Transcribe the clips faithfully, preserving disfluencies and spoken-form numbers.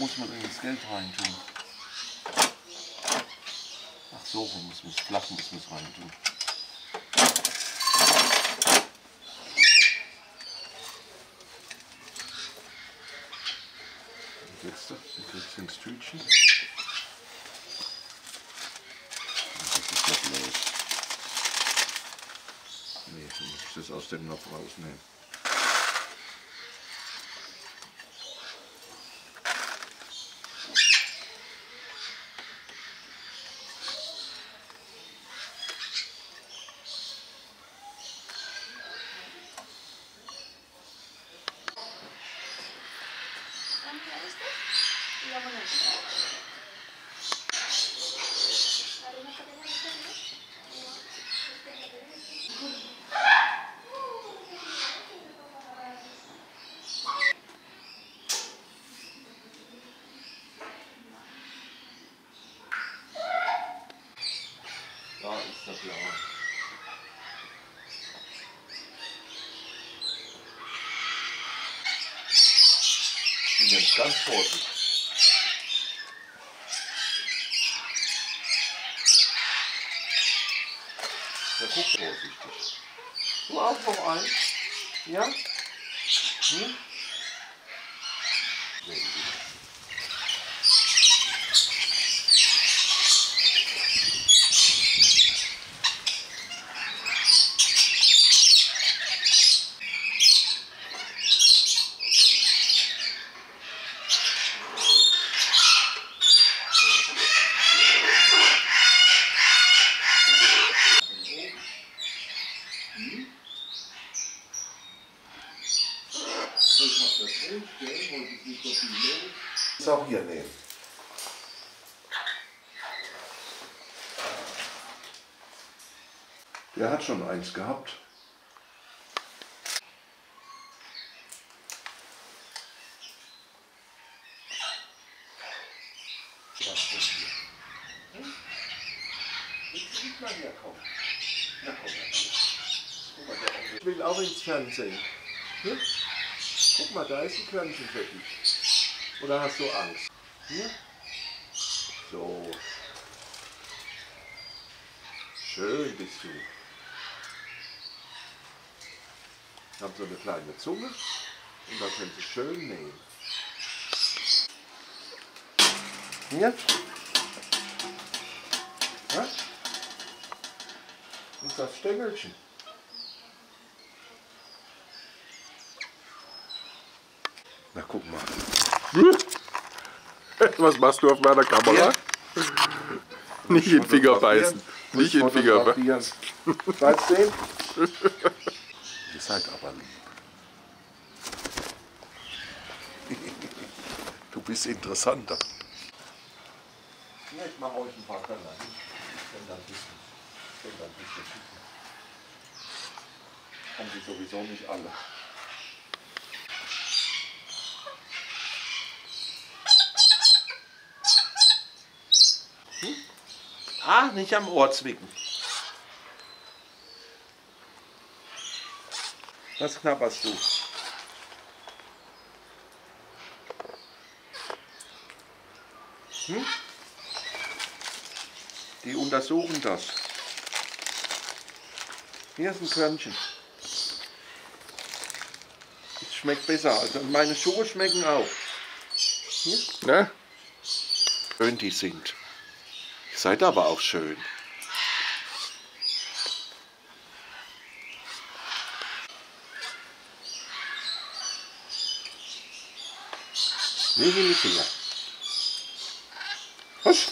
muss man denn das Geld rein tun? Ach so, rum muss man es flach muss man es rein tun. Und jetzt, du kriegst ins Tütchen. Das ist doch los. Nee, dann muss ich das aus dem Napf rausnehmen. Da ist der Blau. Ich bin jetzt ganz vorsichtig. Der guckt vorsichtig. Du auch noch ein? Ja? Hm? Sehr gut. Das auch hier nehmen. Der hat schon eins gehabt. Was denn hier? Hm? Jetzt sieht man ja kaum. Na komm, guck mal, der ich will auch ins Fernsehen. Hm? Guck mal, da ist ein Körnchen für dich. Oder hast du Angst? Hier? So. Schön bist du. Ich habe so eine kleine Zunge und da können Sie schön nehmen. Hier? Ja? Ist das Stängelchen? Na guck mal. Was machst du auf meiner Kamera? Ja. Nicht in den Finger beißen. Nicht in den Finger beißen. Weißt du den? Ihr seid aber lieb. Du bist interessanter. Ja, ich mache euch ein paar Körner hin. Wenn dann ein bisschen, wenn dann ein bisschen schicken. Haben die sowieso nicht alle. Hm? Ah, nicht am Ohr zwicken. Was knabberst du? Hm? Die untersuchen das. Hier ist ein Körnchen. Das schmeckt besser. Also meine Schuhe schmecken auch. Hier? Ne? Schön die sind. Ihr seid aber auch schön. Nicht in die Finger. Husch.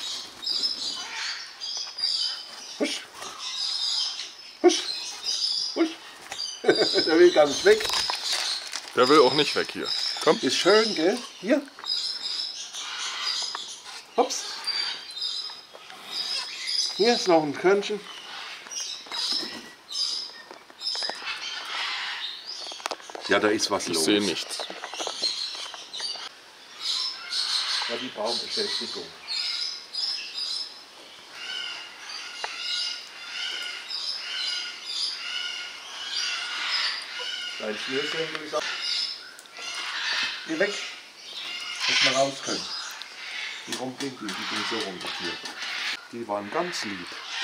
Husch. Husch. Husch. Der will gar nicht weg. Der will auch nicht weg hier. Komm. Ist schön, gell? Hier. Hops. Hier ist noch ein Körnchen. Ja, da ist was Ich los. sehe nichts. Ja, die brauchen Beschäftigung. Dein Schnürsenkel ist auch. Geh weg. dass wir raus können. Die rumgehen, die, die gehen so rum, die Tiere. Die waren ganz lieb.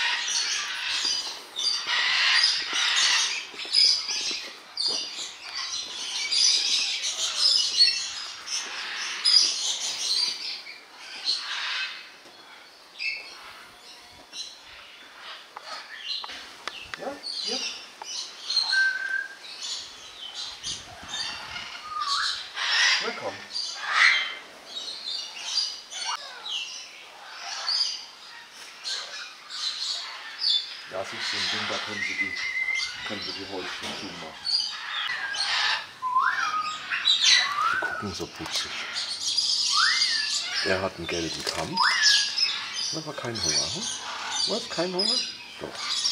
Ja, ja. Na komm. Ja, es ist so ein Ding, da können Sie die, können Sie die Häuschen zumachen. Die gucken so putzig. Er hat einen gelben Kamm, aber keinen Hunger. Hm? Was? Kein Hunger? Doch.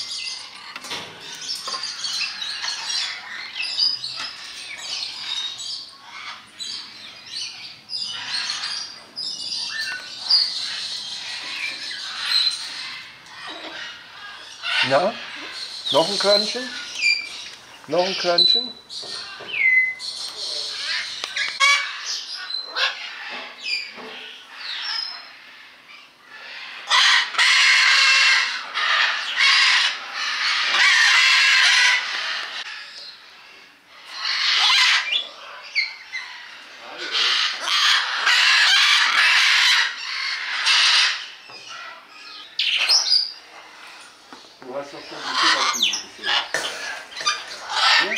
Na, noch ein Körnchen? Noch ein Körnchen? Du hast doch schon die Futtertüte gesehen. Ja?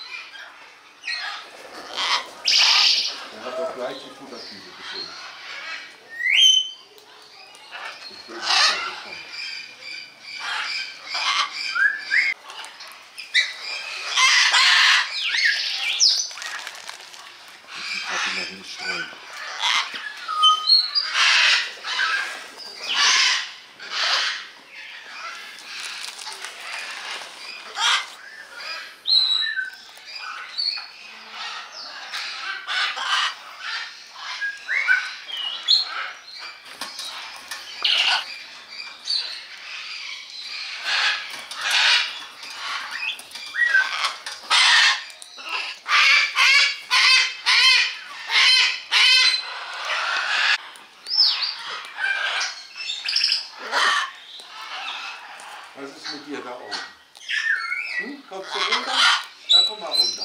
Er hat doch gleich die Futtertüte gesehen. Ich will nicht mehr bekommen. Ich habe ihn noch nicht streuen. Was ist mit dir da oben? Hm? Kommst du runter? Na, komm mal runter.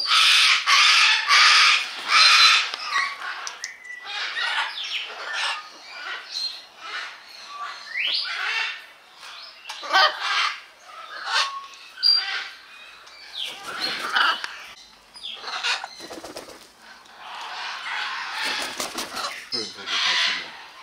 Schön, so das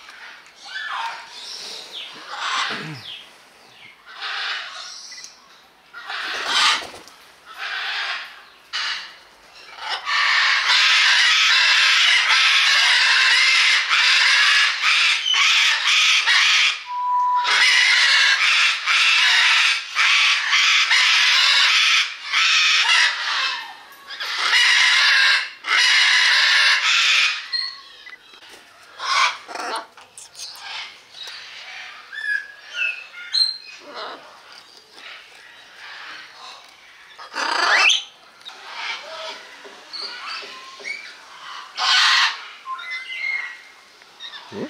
Hm?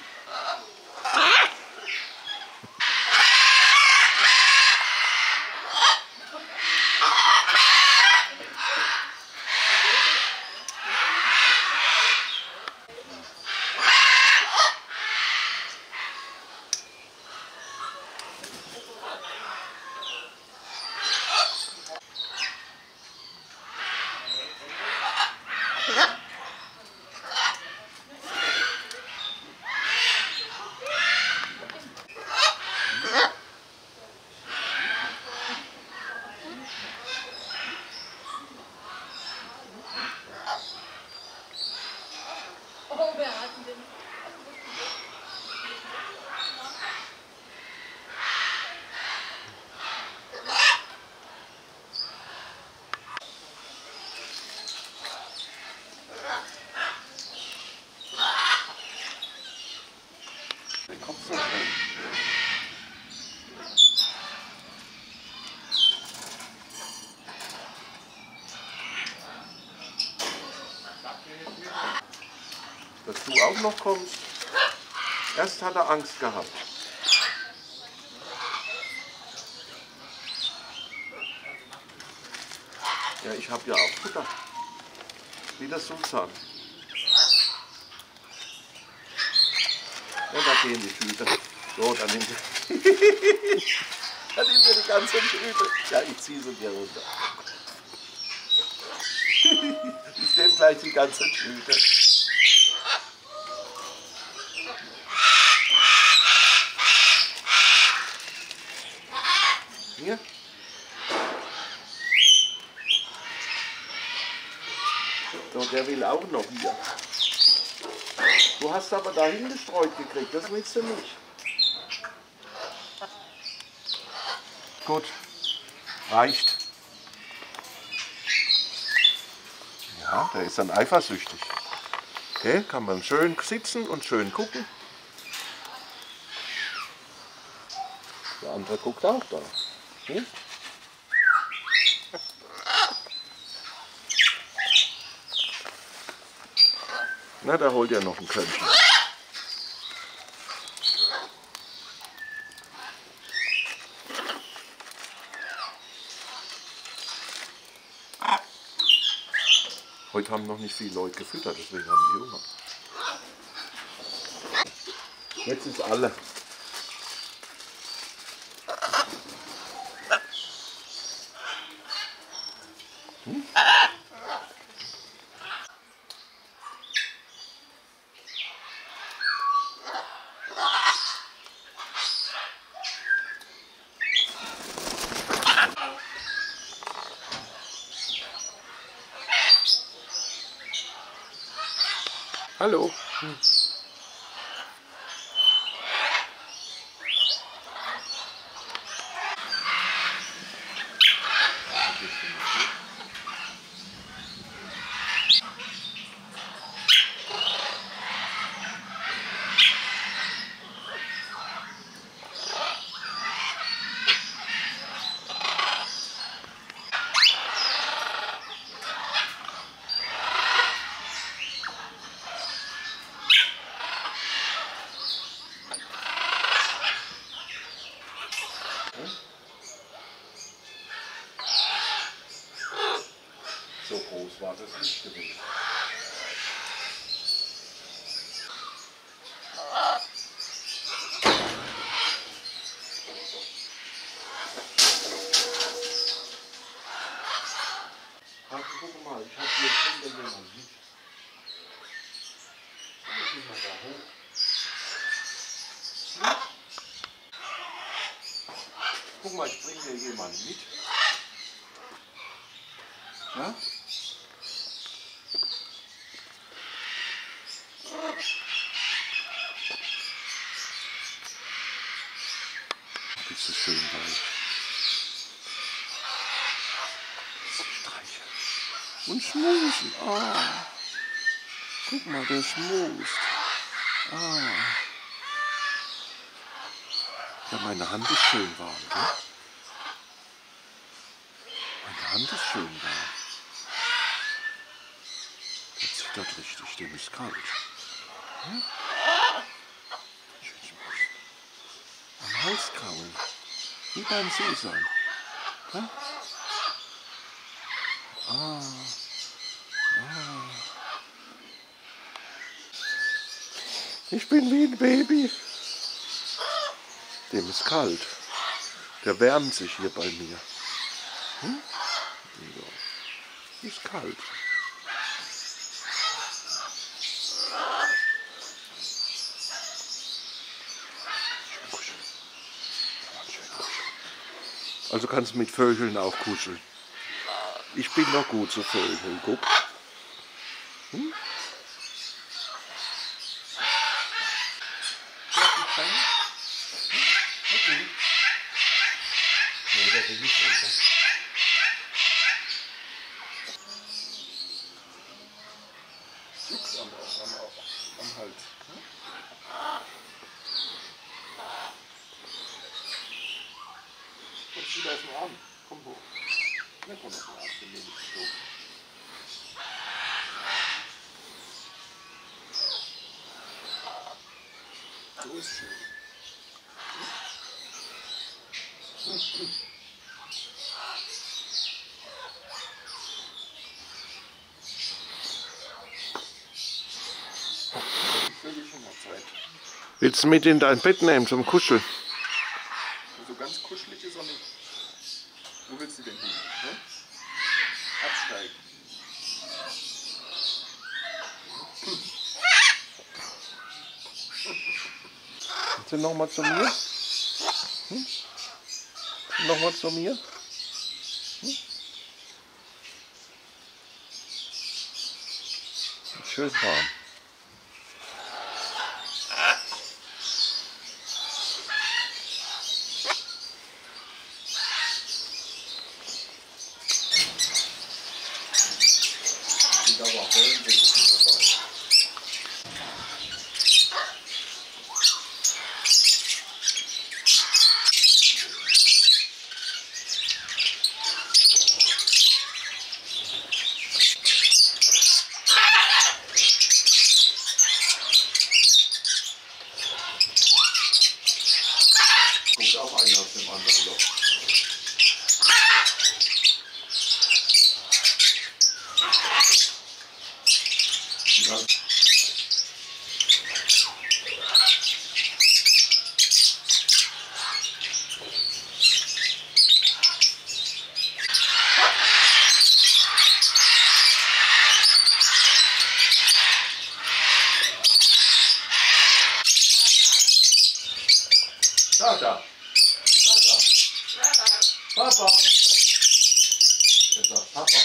Den Kopf so drin. Willst du auch? auch noch kommst. Erst hat er Angst gehabt. Ja, ich habe ja auch Futter. Wie der Sultan. Ja, da gehen die Tüte. So, dann nimmt er, dann nimmt er die ganze Tüte. Ja, ich ziehe sie dir runter. Ich nehme gleich die ganze Tüte. Hier. So, der will auch noch hier. Du hast aber dahin gestreut gekriegt, das willst du nicht. Gut, reicht. Ja, der ist dann eifersüchtig. Okay, kann man schön sitzen und schön gucken. Der andere guckt auch da. Hm? Na, da holt er noch ein Könnchen. Heute haben noch nicht viele Leute gefüttert, deswegen haben die Hunger. Jetzt ist alle. Hm? Hallo. Hm. So groß war das nicht gewesen. Ach, guck mal, ich habe hier schon jemanden mit. Geh mal da hoch. Hm? Guck mal, ich bringe hier jemanden mit. Ja? Bist du schön weich. Streicheln. Und schmusen. Ah. Guck mal, der schmust. Ah. Ja, meine Hand ist schön warm, gell? Meine Hand ist schön warm. Der zittert richtig, dem ist kalt. Ja? Schön schmusen. Am Hals kraulen. Wie beim Susan. Ja? Ah. Ah. Ich bin wie ein Baby. Dem ist kalt. Der wärmt sich hier bei mir. Hm? Ja. Ist kalt. Also kannst du mit Vögeln auch kuscheln. Ich bin noch gut zu Vögeln. Guck. Hm? Okay. Nee, der will nicht runter. Juckt am, am, am Hals. Hm? Kommst du da auf den Arm? Komm hoch. Na komm auf den Arm, dann nehme ich dich hoch. So ist schön. Willst du mit in dein Bett nehmen zum Kuscheln? So ganz kuschelig ist auch nicht. Wo willst du denn hin? Ne? Absteigen. Willst du nochmal zu mir? Hm? Nochmal zu mir? Hm? Schön warm. Kommt auch einer aus dem anderen Loch. Ja. Tata. Tata. Papa. Jetzt sagt Papa.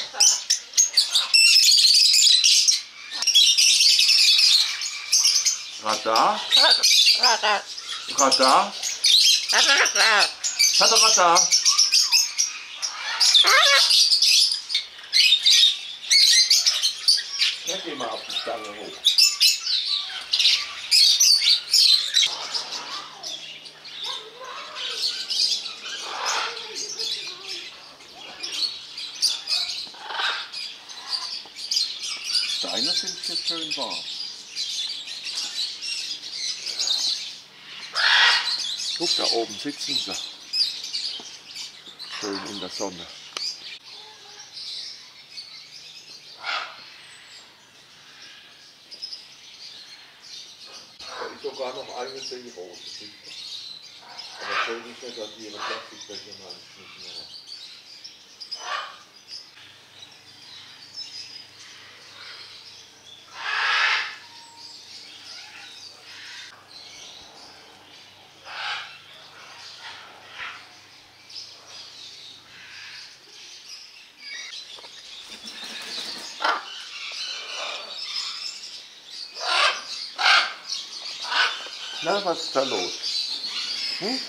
Radar. Radar. Radar. Radar. Radar. Ja, geh mal auf die Stange hoch. Steine sind hier schön warm. Guck, da oben sitzen sie. Schön in der Sonne. Da ist sogar noch eine Seerose. Aber schön ist nicht, dass die ihre Plastikbecher mal geschnitten haben. Na, was ist da los? Hm?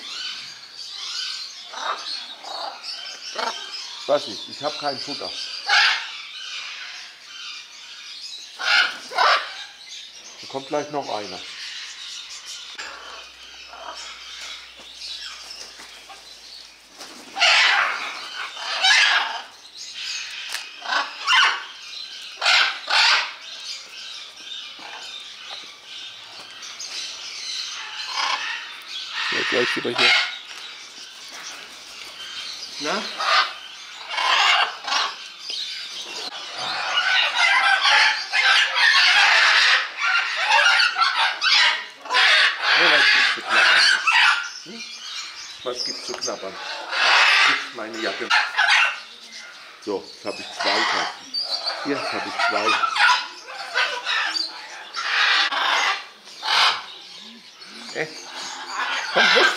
Weiß ich, ich habe kein Futter. Da kommt gleich noch einer. Ja, gleich wieder hier. Na? Was gibt's zu knabbern? Hm? Was gibt's zu knabbern? Nicht meine Jacke. So, jetzt habe ich zwei Tassen. Hier habe ich zwei. Äh, komm weg!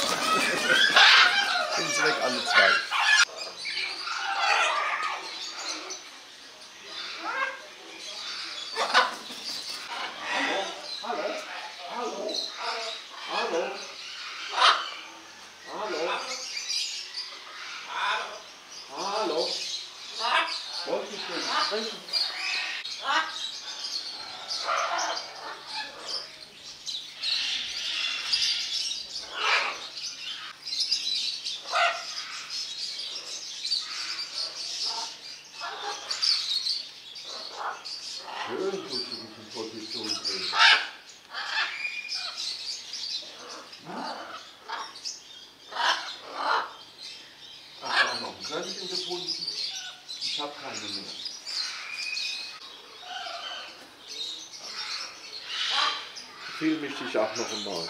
Sind weg, alle zwei. Hallo? Hallo? Hallo? Hallo? Hallo? Wollte ich nicht sprechen? Schön, tust du dich in Position bringen. keine mehr. Film ich dich auch noch einmal.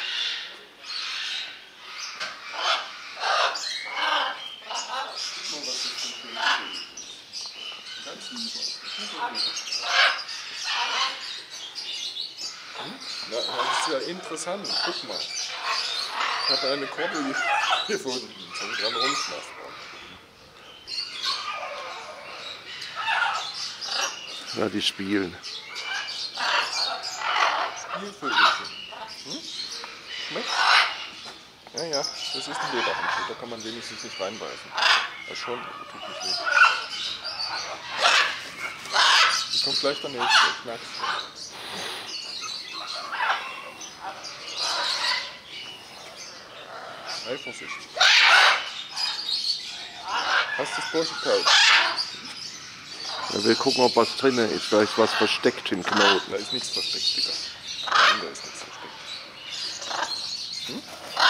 Guck mal, was das für ein schönes Bild ist. Ganz lieber. Ja, das ist ja interessant. Guck mal. Ich habe eine Korbel gefunden zum dran rumknaspern. Ja, die spielen. Spielvögelchen. Hm? Schmeckt? Ja, ja, das ist ein Lederhandschuh. Da kann man wenigstens nicht reinbeißen. Das schon, tut nicht weh. Die kommt gleich der nächste. Ich merk's schon. Eifersucht. Hast du das Bursche Ja, wir gucken, ob was drin ist. Vielleicht was versteckt im Knoten. Da ist nichts versteckt, Digga. Nein, da ist nichts versteckt. Hm?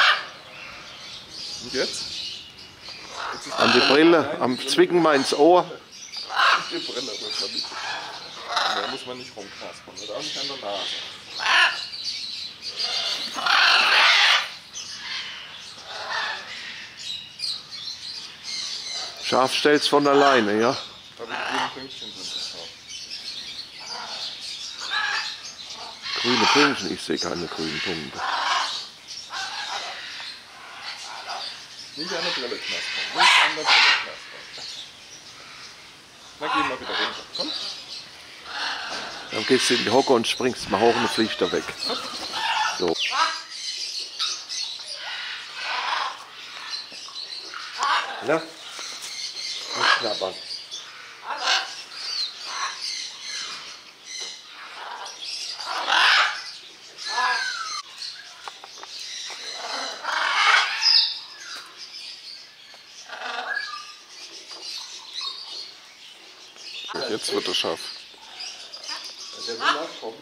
Und jetzt? Jetzt ist An die Brille, am Zwicken mal ins Ohr. Die Brille muss man nicht. Da muss man nicht rumknaspern. Oder auch nicht an der Nase. Scharf stellt's von alleine, ja? Da die grünen Pünktchen sind das scharf. Grüne Pünktchen? Ich sehe keine grünen Punkte. Nicht an der Brille knaspern. Nicht an der Brille knaspern. Na, geh mal wieder runter. Komm. Dann gehst du in die Hocke und springst mal hoch und dann fliegt er weg. So. Na? Nicht knabbern. Jetzt wird er scharf. Der will nachkommen.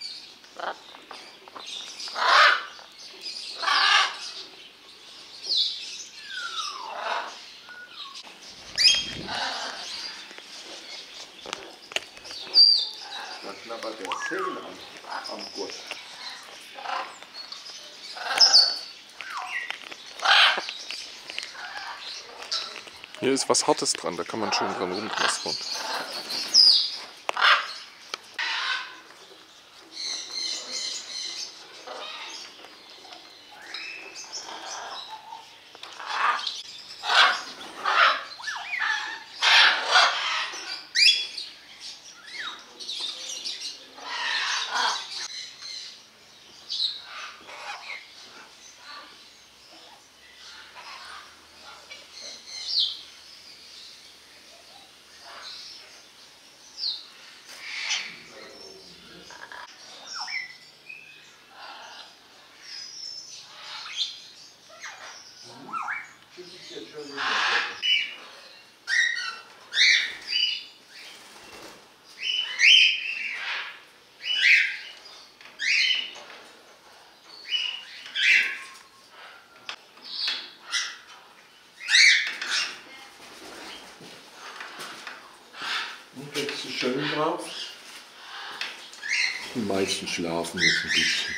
Da knabbert der Zehen am, am Gurt. Hier ist was Hartes dran, da kann man schön dran rumknaspern. Und jetzt ist schön drauf. Die meisten schlafen jetzt ein bisschen.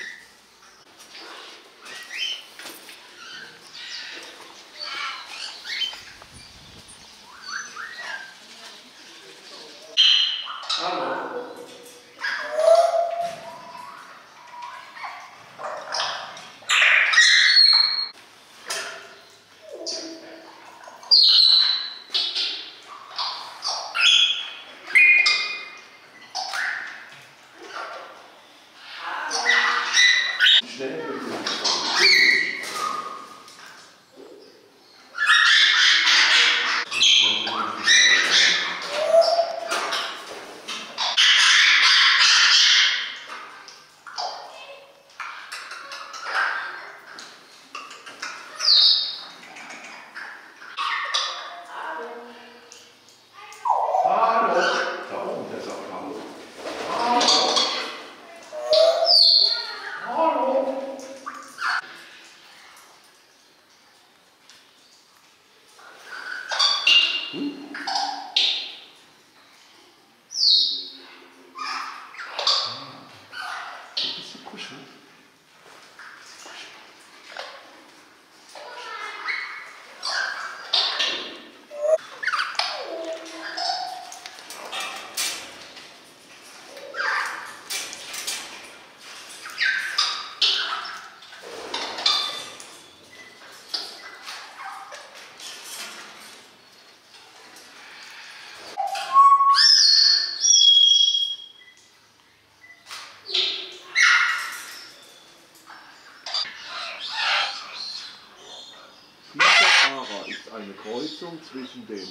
Ara ist eine Kreuzung zwischen dem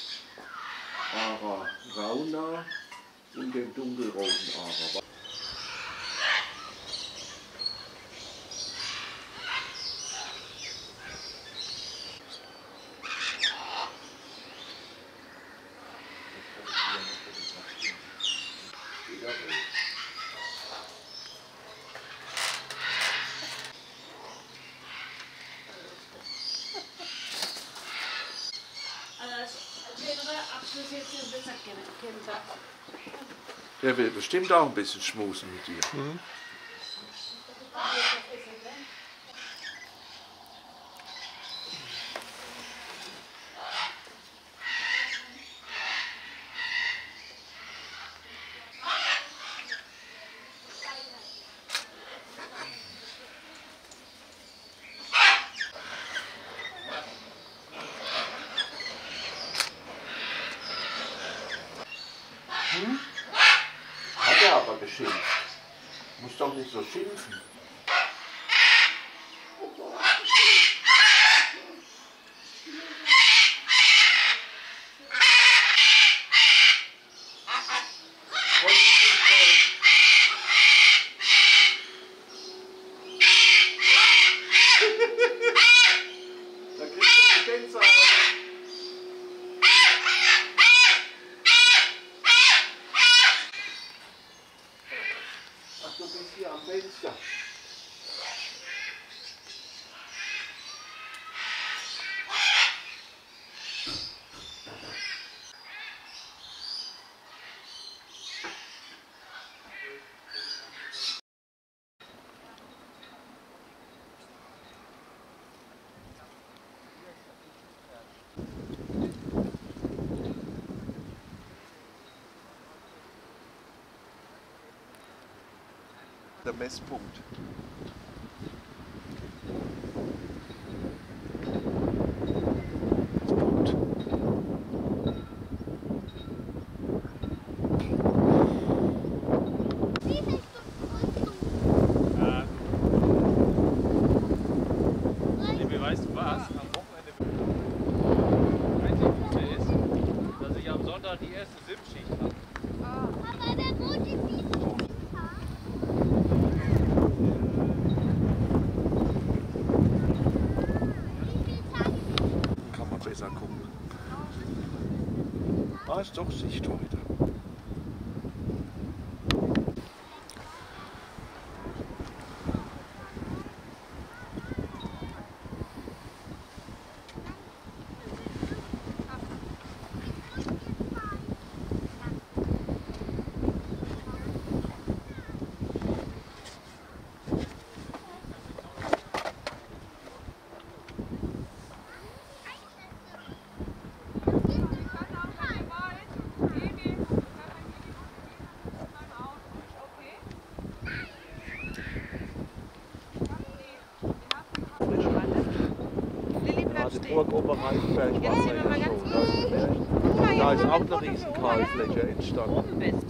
Ara Rauna und dem dunkelroten Ara. Der will bestimmt auch ein bisschen schmusen mit dir. Mhm. Hm? Hat er aber geschimpft. Muss doch nicht so schimpfen. Da kriegst du eine Gänsehaut. Du bist hier am Fenster. Der Messpunkt. Weißt du was? Am Wochenende einzig Gute ist, dass ich am Sonntag die erste Sim-Schicht habe. Aber wer wohnt in diesem Park? Kann man besser gucken. Ah, ist doch Sicht heute. Die Burg Oberreichenberg war ja schon. Da ist auch eine riesen Kahlfläche entstanden. Oben bist.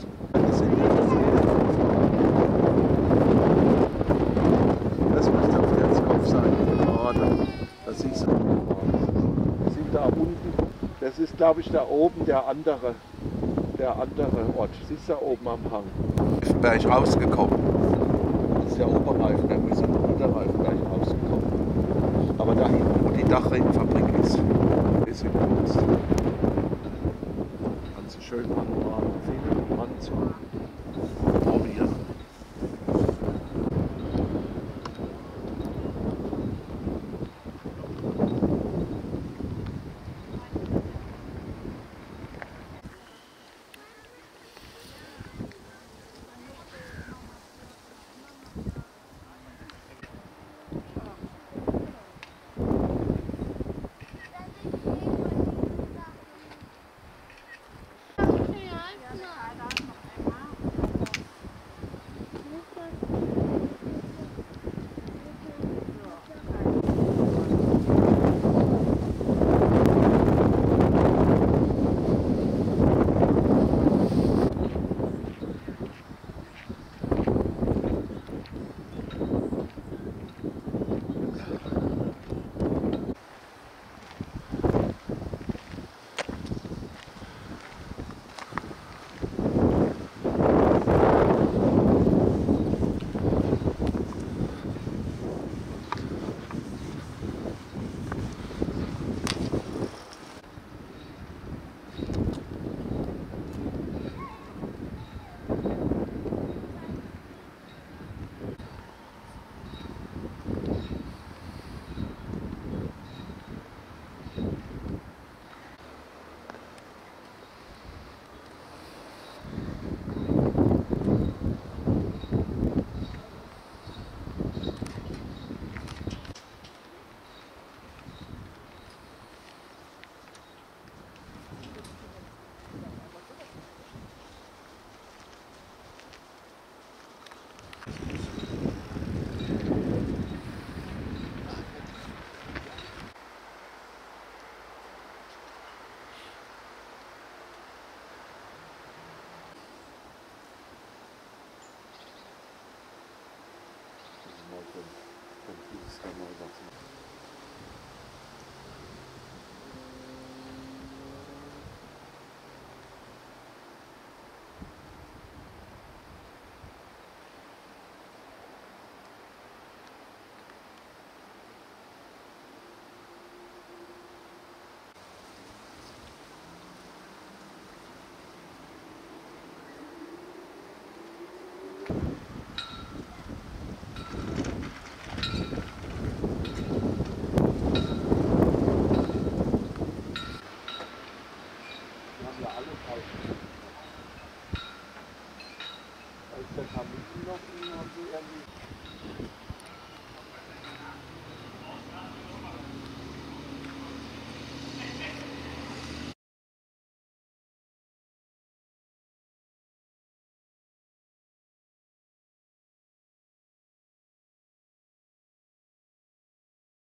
Das müsste auf Herzkopf sein, gerade. Das siehst du. Wir sind da unten. Das ist, glaube ich, da oben der andere, der andere Ort. Siehst du da oben am Hang? Wäre ich rausgekommen. Das ist der Oberreifen, da ist der Unterreifen gleich rausgekommen. Aber da hinten, wo die Dachregenfabrik ist, ist in Kunst. Kannst du schön anmalen, viel anzuprobieren. kann man rüber ziehen.